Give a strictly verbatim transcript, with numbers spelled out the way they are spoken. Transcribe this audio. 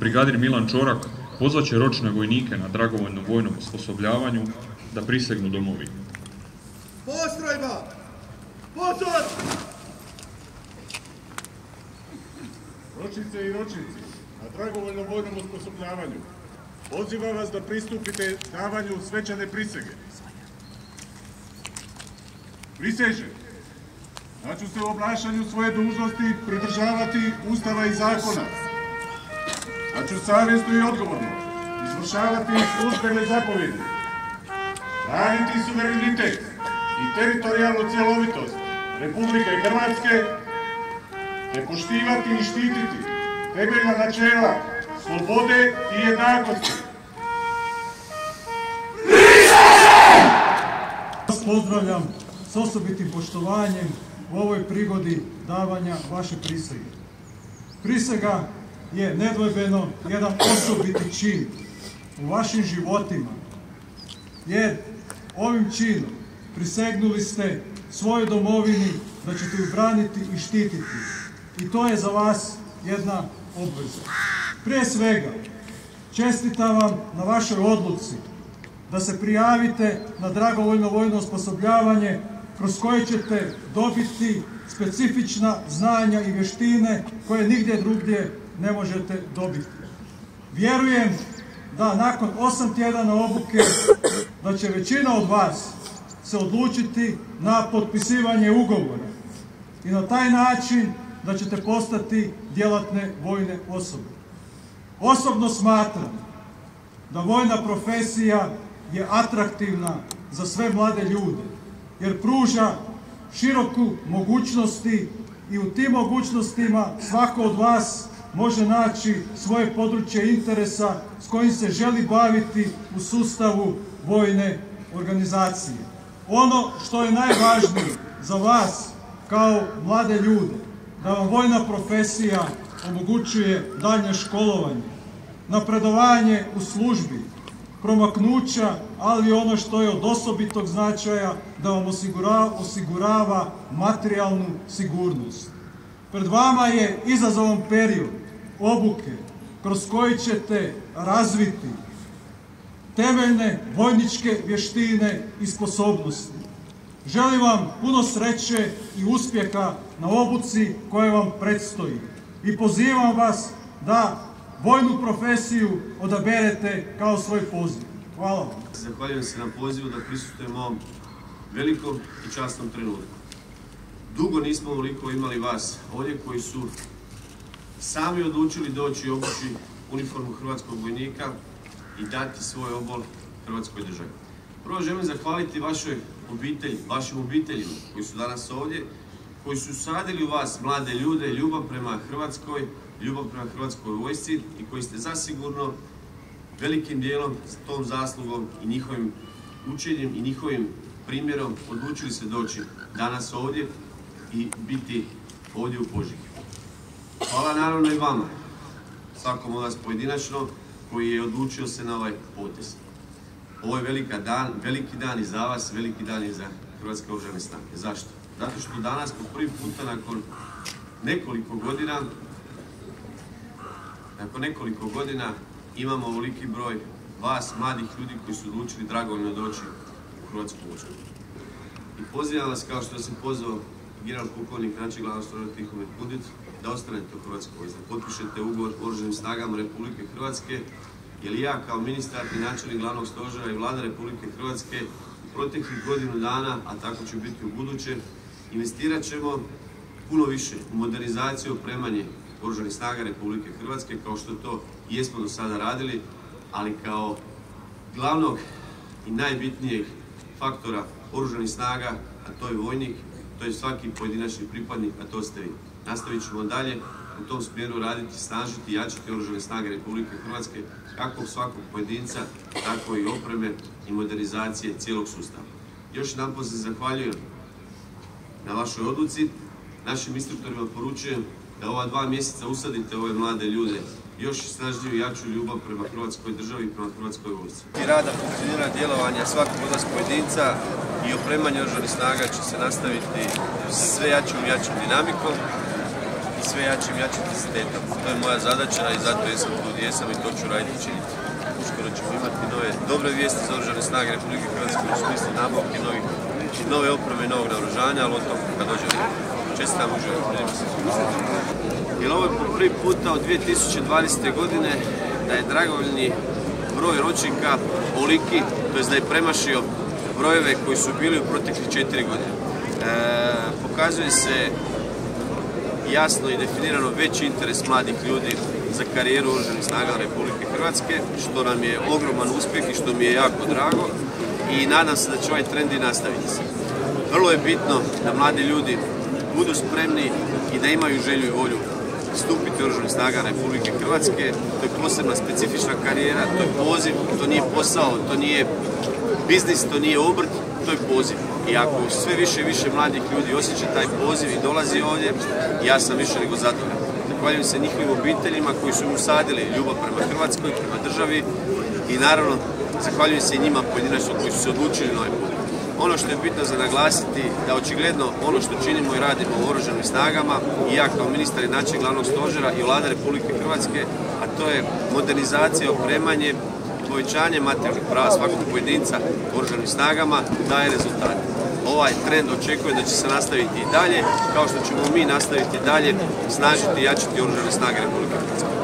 brigadir Milan Čorak pozvaće ročne vojnike na dragovoljnom vojnom osposobljavanju da prisegnu domovini. Postrojba! Pozor! Ročice i ročnici, na dragovoljnom vojnom osposobljavanju pozivam vas da pristupite davanju svečane prisege. Prisežem da ću se u obnašanju svoje dužnosti pridržavati Ustava i zakona, da ću savjesno i odgovorno izvršavati službene zapovjedi, braniti suverenitet i teritorijalnu cjelovitost Republike Hrvatske, te poštivati i štititi temeljna načela slobode i jednakosti. Vas pozdravljam s osobitim poštovanjem u ovoj prigodi davanja vaše prisege. Prisega je nedvojbeno jedan osobiti čin u vašim životima, jer ovim činom prisegnuli ste svojoj domovini da ćete ju braniti i štititi. I to je za vas jedna obveza. Prije svega, čestitam vam na vašoj odluci da se prijavite na dragovoljno vojno osposobljavanje kroz koje ćete dobiti specifična znanja i vještine koje nigdje drugdje ne možete dobiti. Vjerujem da nakon osam tjedana obuke da će većina od vas se odlučiti na potpisivanje ugovora i na taj način da ćete postati djelatne vojne osobe. Osobno smatram da vojna profesija je atraktivna za sve mlade ljude, jer pruža široku mogućnosti i u tim mogućnostima svako od vas može naći svoje područje interesa s kojim se želi baviti u sustavu vojne organizacije. Ono što je najvažnije za vas kao mlade ljude, da vam vojna profesija omogućuje daljnje školovanje, napredovanje u službi, promaknuća, ali ono što je od osobitog značaja, da vam osigurava, osigurava materijalnu sigurnost. Pred vama je izazovan period obuke kroz koji ćete razviti temeljne vojničke vještine i sposobnosti. Želim vam puno sreće i uspjeha na obuci koja vam predstoji i pozivam vas da vojnu profesiju odaberete kao svoj poziv. Hvala vam. Zahvaljujem se na pozivu da prisustvujem ovom velikom i časnom trenutku. Dugo nismo ovoliko imali vas ovdje koji su sami odlučili doći i obući uniformu hrvatskog vojnika i dati svoj obol Hrvatskoj državi. Prvo želim zahvaliti vašoj obitelji, vašim obiteljima koji su danas ovdje, koji su sadili u vas mlade ljude, ljubav prema Hrvatskoj, ljubav prema Hrvatskoj vojsci i koji ste zasigurno velikim dijelom s tom zaslugom i njihovim učenjem i njihovim primjerom odlučili se doći danas ovdje i biti ovdje u Požegi. Hvala naravno i vama, svakom od vas pojedinačno, koji je odlučio se na ovaj potez. Ovo je velika dan, veliki dan i za vas, veliki dan i za Hrvatske oružane snage. Zašto? Zato što danas po prvi puta nakon nekoliko godina nakon nekoliko godina imamo ovoliki broj vas, mladih ljudi koji su odlučili dragovoljno doći u Hrvatsku vojsku. I pozivam vas, kao što sam pozvao general pukovnik načelnik glavnog stožera Tihomir Pudit, da ostanete u Hrvatskoj vojsci, da potpišete ugovor o Oružanim snagama Republike Hrvatske, jer ja kao ministar i načelnik glavnog stožera i Vlada Republike Hrvatske u proteklih godinu dana, a tako će biti u buduće, investirat ćemo puno više u modernizaciju i opremanje Oružanih snaga Republike Hrvatske, kao što to jesmo do sada radili, ali kao glavnog i najbitnijeg faktora Oružanih snaga, a to je vojnik, to je svaki pojedinačni pripadnik, a to ste vi. Nastavit ćemo dalje u tom smjeru raditi, snažiti i jačati Oružane snage Republike Hrvatske, kako svakog pojedinca, tako i opreme i modernizacije cijelog sustava. Još jedanput se zahvaljujem na vašoj odluci. Našim instruktorima poručujem da ova dva mjeseca usadite ove mlade ljude još snažniju i jaču ljubav prema Hrvatskoj državi i prema Hrvatskoj vojsci. Rada funkcioniranja djelovanja svakog od nas pojedinca i opremanje Oružanih snaga će se nastaviti sve jačom i jačom dinamikom. sve jačim i jačim intenzitetom. To je moja zadaća i zato jesam tu gdje jesam i to ću raditi i činiti. Uskoro ćemo imati nove dobre vijesti za Oružane snage Republike Hrvatske u smislu nabavke novih, nove opreme i novog naoružanja, ali o tom kad dođe vrijeme. Čestitam, uživam, vidimo se. Jer ovo je po prvi puta od dvije tisuće dvadesete. godine da je dragovoljni broj ročnika oliki, to je da je premašio brojeve koji su bili u proteklih četiri godine. E, pokazuje se jasno i definirano veći interes mladih ljudi za karijeru Oružanih snaga Republike Hrvatske, što nam je ogroman uspjeh i što mi je jako drago i nadam se da će ovaj trend i nastaviti se. Vrlo je bitno da mladi ljudi budu spremni i da imaju želju i volju stupiti u Oružanih snaga Republike Hrvatske. To je posebna specifična karijera, to je poziv, to nije posao, to nije biznis, to nije obrt, to je poziv. I ako sve više i više mladih ljudi osjeća taj poziv i dolazi ovdje, ja sam više nego zadovoljan. Zahvaljujem se njihovim obiteljima koji su im usadili ljubav prema Hrvatskoj, prema državi i naravno zahvaljujem se i njima pojedinačno koji su se odlučili na ovaj put. Ono što je bitno za naglasiti da očigledno ono što činimo i radimo u Oružanim snagama i ja kao ministar i načelnik glavnog stožera i Vlada Republike Hrvatske, a to je modernizacija, opremanje, povećanje materijalnih prava svakog pojedinca u Oružanim snagama daje rezultate. Ovaj trend očekuje da će se nastaviti i dalje, kao što ćemo mi nastaviti dalje snažiti i jačiti Oružane snage Republike Hrvatske.